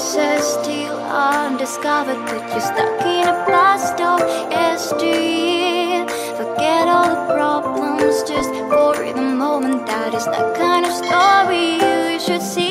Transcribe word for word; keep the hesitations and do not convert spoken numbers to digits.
pieces still undiscovered, but you're stuck in a past of yesteryear. Forget all the problems just for the moment. That is the kind of story you should see.